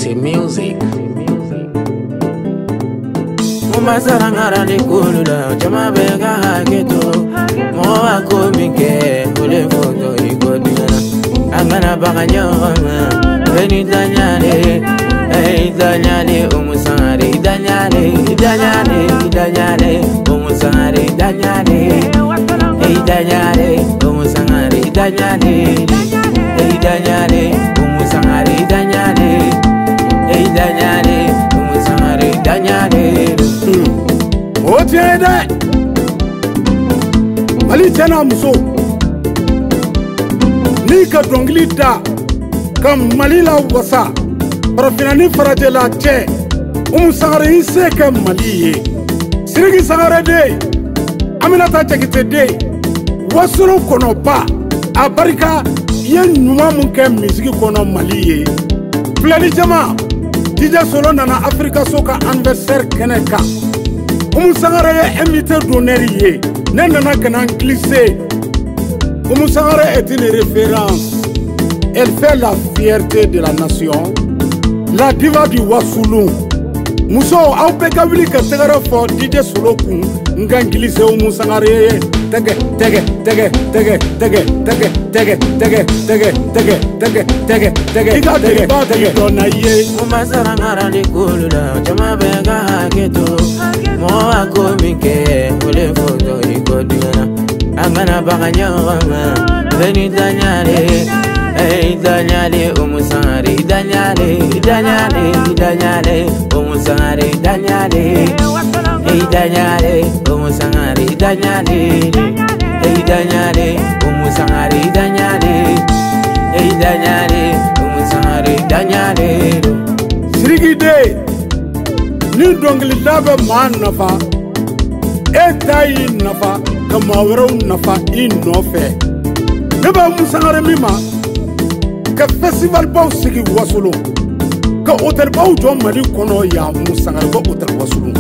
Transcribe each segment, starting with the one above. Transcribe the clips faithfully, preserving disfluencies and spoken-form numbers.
C'est music. Umasarangara ni kulula chama bega haketo mo akomike ule foto ikodina amana baganyoma beni danyale ei danyale umusare danyale danyale danyale umusare danyale ei danyale umusare danyale ei danyale umusare danyale ei danyale umusare danyale Otiede Mali tena muso ni ka dongili da kam Mali la wasa parafina ni faraje la che um sangare ise ka Mali ye sirigi sangare de Aminata Jakite de wasuro kono pa abarika ye nyuma mun ke misiki kono Mali ye plani jama Dj Solo nana Africa Soca anniversaire keneka Oumou Sangaré est invité d'honneur. Nana Kanan glissé. Oumou Sangaré est une référence. Elle fait la fierté de la nation. La diva du Wassoulou. Mousso, au Pekabili que Tegara for D J Solo Kun. Ngan glissé Oumou Sangaré. Tege, tege, tege, tege, tege, tege, tege, tege, tege, tege, tege, tege, tege, ika tege, tege, donaye. Umasarangara ni kulula chama bega haketo mo akomike ule foto ikodina amana baganyoma beni danyale ei danyale umusare danyale danyale danyale umusare danyale ei danyale umusare danyale ei danyale umusare danyale ei danyale umusare danyale Sirigi de ni dongili labe ma nafa e tayi nafa ka ma wɛrɛw nafa I nɔfɛ ne b'a Musangare min ma ka festival baw sigi Wasolo ka hôtel baw jɔ Mali kɔnɔ ya Musangare ka hôtel Wasolo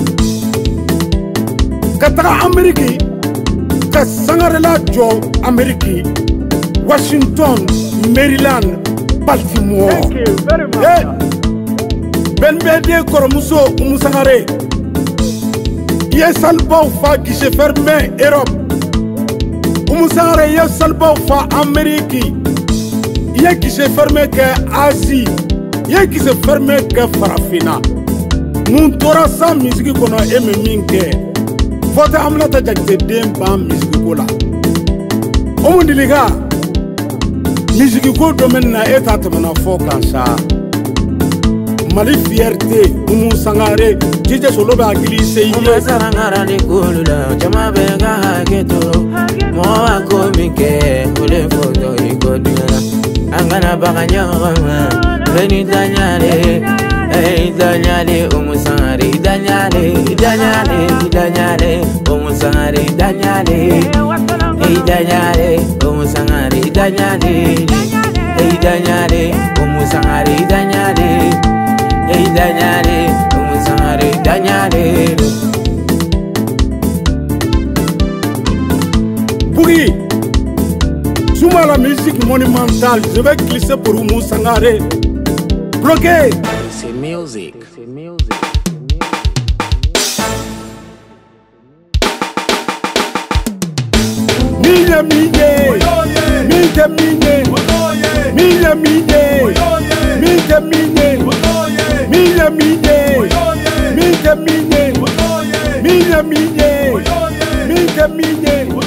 ka taga Ameriki ka Sangarela jɔ Ameriki Washington Maryland Baltimore hey. Ben Bede Koromuso Oumou Sangaré Ye salbaw fa guichet fermé Europe Oumou Sangaré ye salbaw fa Amérique Ye guichet fermé ke Asie Ye guichet fermé ke Farafina Mun tora sa musique kono eme minke Fote Aminata Jakite den ban musique ko la Oumou Diliga musique ko domaine na eta temana fo kan sa Mali fierté Oumou Sangaré D J Solo ba glissé ye Umasarangara ni kulula chama bega haketo mo akomike ule foto ikodina angana baganyoma beni danyale ei danyale umusare danyale danyale danyale umusare danyale ei danyale umusare danyale ei danyale umusare danyale ei danyale umusare danyale Bougi Souma la musique monumentale je vais glisser pour Oumou Sangaré bloqué C'est music. C'est music. Mille mille Mille mille Mille mille Mille mille Mille mille Mille mille Mille mille Mille mille